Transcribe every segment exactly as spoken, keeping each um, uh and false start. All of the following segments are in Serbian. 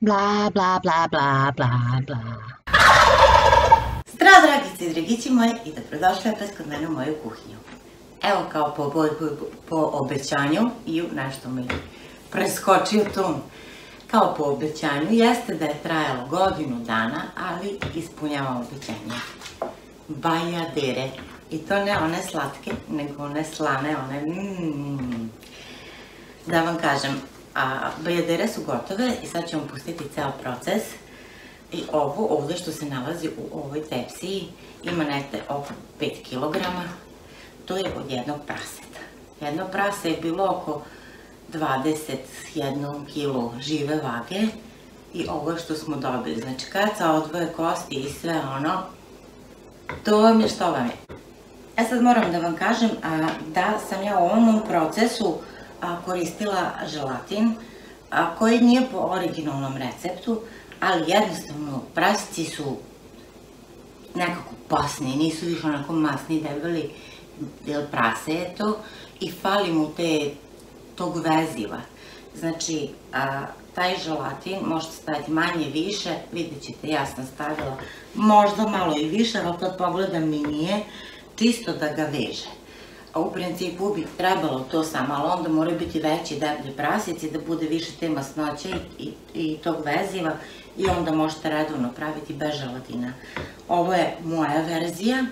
Bla, bla, bla, bla, bla, bla. Zdravo, dragice i dragići moji, i dobrodošli opet kod mene u moju kuhinju. Evo, kao po, po, po obećanju, i nešto mi preskočio ton. Kao po obećanju, jeste da je trajalo godinu dana, ali ispunjavam obećanje. Bajadere. I to ne one slatke, nego one slane, one mmm. Da vam kažem, a bajadere su gotove i sad ću vam pustiti ceo proces. I ovo ovde što se nalazi u ovoj tepsiji ima nekde oko pet kilograma. To je od jednog praseta. Jedno prase je bilo oko dvadeset jedan kilo žive vage i ovo što smo dobili. Znači kad se odvoje kosti i sve ono, to vam je što vam je. E sad moram da vam kažem da sam ja u ovom procesu koristila želatin koji nije po originalnom receptu, ali jednostavno prasici su nekako pasni, nisu više onako masni, debeli, jer prase je to i fali mu te, tog veziva. Znači, taj želatin možete staviti manje više, vidjet ćete, ja sam stavila možda malo i više, ali kad pogledam mi nije, čisto da ga veže. A u principu bi trebalo to samo, ali onda moraju biti veći deblji prasici, da bude više te masnoće i tog veziva i onda možete redovno praviti bez želatina. Ovo je moja verzija.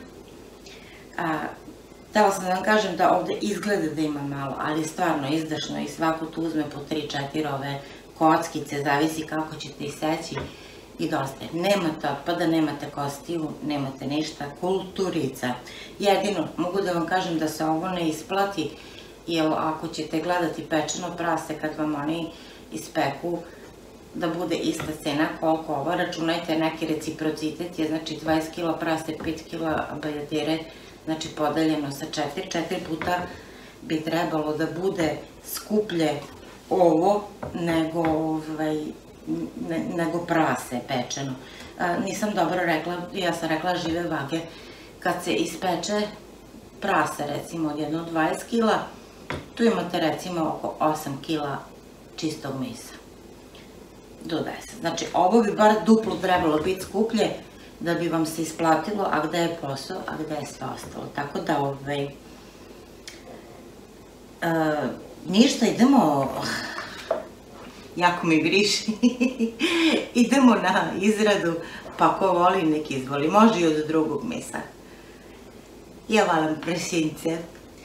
Htela sam da vam kažem da ovde izgleda da ima malo, ali je stvarno izdašno i svako tu uzme po tri četiri ove kockice, zavisi kako ćete iseći i dosta je. Nemate otpada, nemate kostiju, nemate ništa, kulturica. Jedino, mogu da vam kažem da se ovo ne isplati, jer ako ćete gledati pečeno prase kad vam oni ispeku, da bude ista cena koliko ovo, računajte neki reciprocitet je, znači dvadeset kila prase, pet kila bajadere, znači podeljeno sa četiri, četiri puta bi trebalo da bude skuplje ovo nego prase pečeno. Nisam dobro rekla, ja sam rekla žive vage, kad se ispeče prase recimo od jedno dvadeset kila, tu imate recimo oko osam kila čistog mesa. Do deset. Znači ovo bi bar duplo trebalo biti skuplje da bi vam se isplatilo, a gde je posao, a gde je sve ostalo. Tako da ovaj... Ništa, idemo... Jako mi vriši. Idemo na izradu, pa ko voli nek izvoli. Može i od drugog mesa. Ja volim prašince.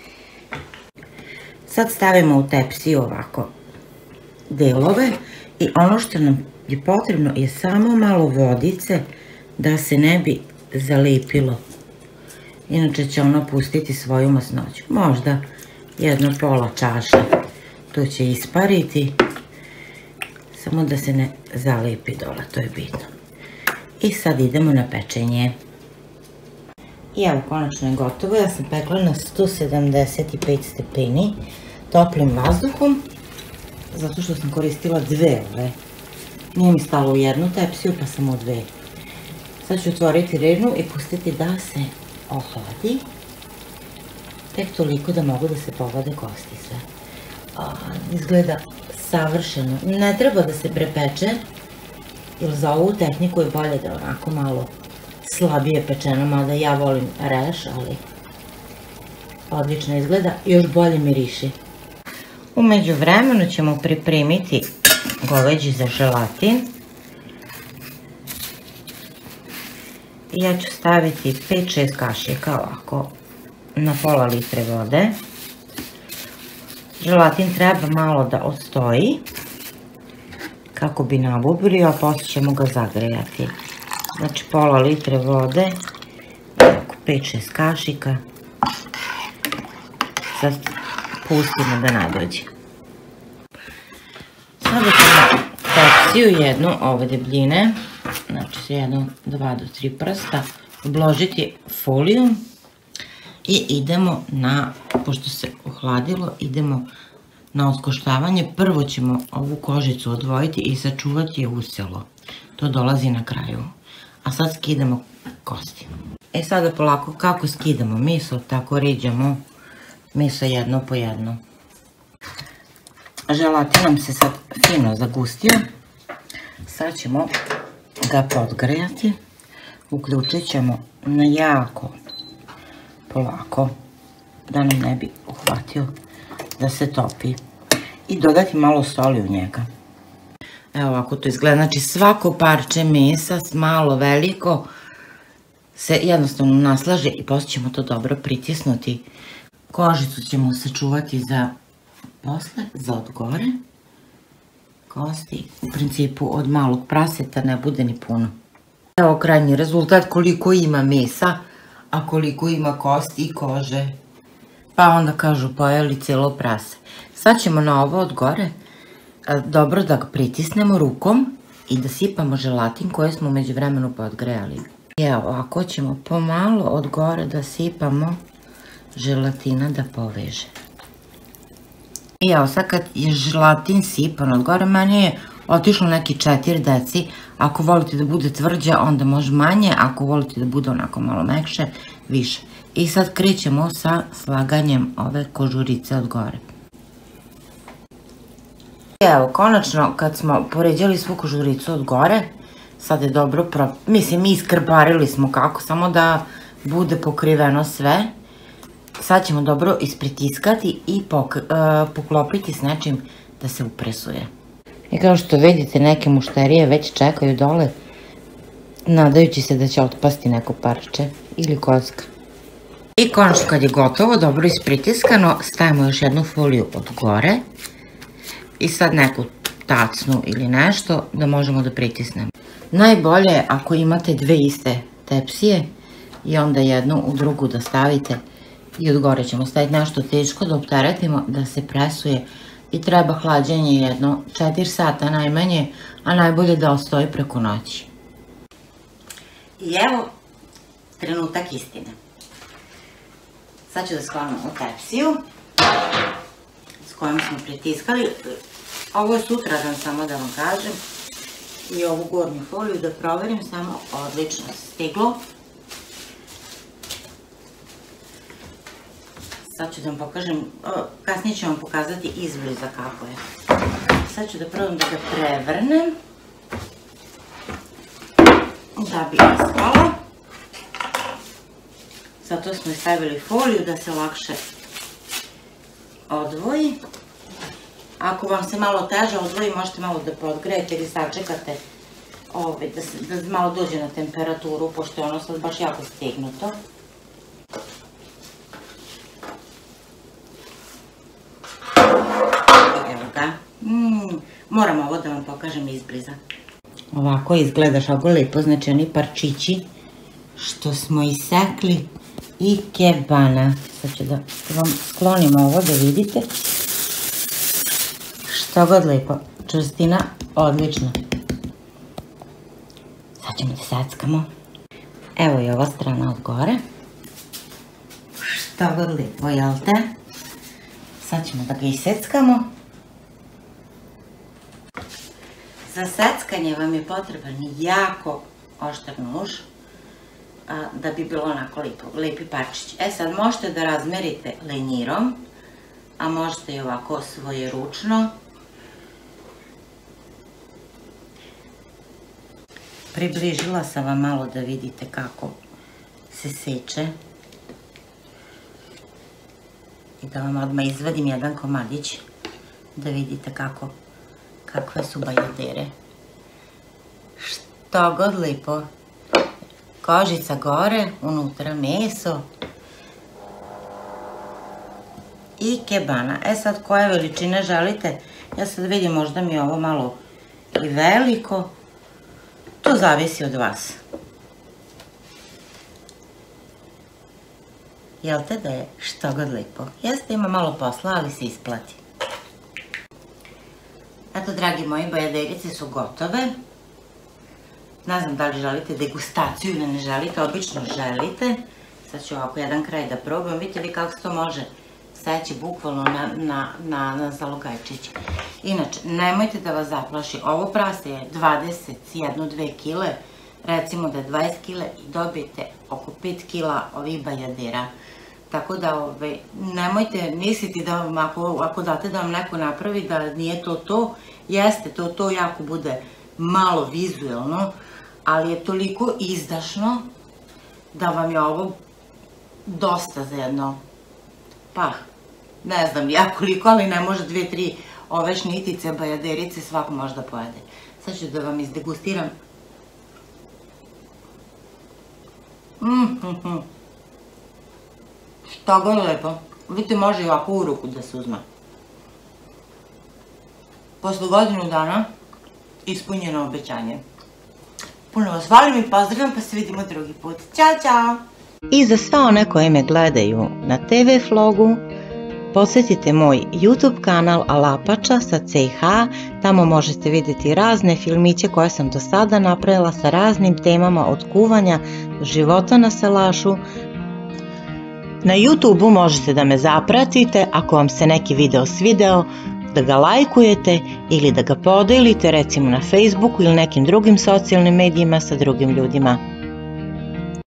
Sad stavimo u tepsiju ovako delove i ono što nam je potrebno je samo malo vodice da se ne bi zalipilo. Inače će ono pustiti svoju masnoću. Možda jedno pola čaše. To će ispariti. Samo da se ne zalipi dole, to je bitno. I sad idemo na pečenje. I evo, konačno je gotovo. Ja sam pekla na sto sedamdeset pet stepeni toplim vazduhom, zato što sam koristila dve ove. Nije mi stalo u jednu tepsiju, pa sam u dve. Sad ću otvoriti renu i pustiti da se ohladi. Tek toliko da mogu da se povade kosti sve. Izgleda savršeno. Ne treba da se prepeče, jer za ovu tehniku je bolje da onako malo slabije pečeno, mada ja volim reš, ali odlično izgleda i još bolje miriši. U međuvremenu ćemo pripremiti goveđi za želatin. Ja ću staviti pet šest kašika ovako na pola litre vode. Želatin treba malo da odstoji kako bi nabubrio, a posle ćemo ga zagrejati. Znači pola litre vode, pet šest kašika. Sad pustimo da nadođe. Sada ćemo tepsiju jednu ove debljine, znači jedno, dva do tri prsta, obložiti folijom i idemo na, pošto se ohladilo, idemo na otkoštavanje. Prvo ćemo ovu kožicu odvojiti i sačuvati je uselo. To dolazi na kraju. A sad skidamo kosti. E sada polako kako skidamo meso, tako riđamo meso jedno po jedno. Želatin nam se sad fino zagustio. Sad ćemo ga podgrejati. Uključit ćemo na jako polako, da nam ne bi uhvatio da se topi. I dodati malo soli u njega. Evo ovako to izgleda. Znači svako parče mesa, malo veliko, se jednostavno naslaže i poslije ćemo to dobro pritisnuti. Kožicu ćemo sačuvati za posle, za od gore. Kosti u principu od malog praseta ne bude ni puno. Evo krajnji rezultat, koliko ima mesa, a koliko ima kosti i kože. Pa onda kažu pojeli cijelo prase. Sad ćemo na ovo od gore dobro da ga pritisnemo rukom i da sipamo želatin koje smo umeđu vremenu podgrejali. I evo ovako ćemo pomalo od gore da sipamo želatina da poveže. I evo sad kad je želatin sipan od gore, meni je otišlo neki četiri deci. Ako volite da bude tvrđe, onda može manje. Ako volite da bude onako malo mekše, više. I sad krećemo sa slaganjem ove kožurice od gore. Evo, konačno kad smo poređali svu kožuricu od gore, sad je dobro, mislim, iskrbarili smo kako, samo da bude pokriveno sve. Sad ćemo dobro ispritiskati i poklopiti s nečim da se upresuje. I kao što vidite, neke mušterije već čekaju dole, nadajući se da će otpasti neko parče ili kocka. I konačno kad je gotovo, dobro ispritiskano, stavimo još jednu foliju od gore i sad neku tacnu ili nešto da možemo da pritisnemo. Najbolje je ako imate dve iste tepsije i onda jednu u drugu da stavite i od gore ćemo staviti nešto teško da opteretimo da se presuje i treba hlađenje jedno četiri sata najmanje, a najbolje da ostoji preko noći. I evo trenutak istine. Sad ću da sklonim u tepsiju s kojom smo pritiskali. Ovo je sutradan, samo da vam kažem. I ovu gornju foliju da proverim, samo odlično stiglo. Sad ću da vam pokažem, kasnije ću vam pokazati izbliza kako je. Sad ću da probam da ga prevrnem da bi ispala. Zato smo stavili foliju da se lakše odvoji. Ako vam se malo teže odvoji, možete malo da podgrejete ili sačekate da malo dođe na temperaturu, pošto je ono sad baš jako stegnuto. Evo ga. Moram ovo da vam pokažem izbliza. Ovako izgleda šago lepo, znači oni parčići što smo isekli i kebana. Sad ću da vam sklonim ovo da vidite. Što god lepo, čvrstina odlična. Sad ćemo da seckamo. Evo i ova strana od gore. Što god lepo, jel te? Sad ćemo da ga iseckamo. Za seckanje vam je potreban jako oštar nož da bi bilo onako lepi parčić. E sad možete da razmerite lenjirom, a možete i ovako svojeručno. Približila sam vam malo da vidite kako se seče. I da vam odmah izvadim jedan komadić da vidite kako, kakve su bajadere. Što god lepo. Kožica gore, unutra meso i kebana. E sad koje veličine želite? Ja sad vidim, možda mi je ovo malo i veliko. To zavisi od vas. Jel te da je što god lepo? Jeste, ima malo posla, ali se isplati. Eto, dragi moji, bajaderice su gotove. Ne znam da li želite degustaciju ili ne želite, obično želite. Sad ću ovako jedan kraj da probam. Vidite vi kako se to može seći bukvalno na zalogajčić. Inače, nemojte da vas zaplaši. Ovo prase je dvadeset jedno do dve kile, recimo da je dvadeset kile i dobijete oko pet kila ovih bajadera. Tako da nemojte misliti da vam, ako date da vam neko napravi, da nije to to. Jeste, to to jako bude malo vizuelno, ali je toliko izdašno da vam je ovo dosta za jedno, pa ne znam ja koliko, ali ne može dve, tri ove šnitice, bajaderice, svako može da pojede. Sad ću da vam izdegustiram. Mmm, što god lepo. Vidite, može i ovako u ruku da se uzme. Posle godinu dana ispunjeno obećanje. Puno vas volim i pozdravljam, pa se vidimo drugi put. Ćao, čao! I za sva one koje me gledaju na te ve Vlogu, posjetite moj YouTube kanal Alapača sa ce i ha, tamo možete vidjeti razne filmiće koje sam do sada napravila sa raznim temama od kuvanja do života na salašu. Na YouTubeu možete da me zapratite ako vam se neki video svideo, da ga lajkujete ili da ga podelite recimo na Facebooku ili nekim drugim socijalnim medijima sa drugim ljudima.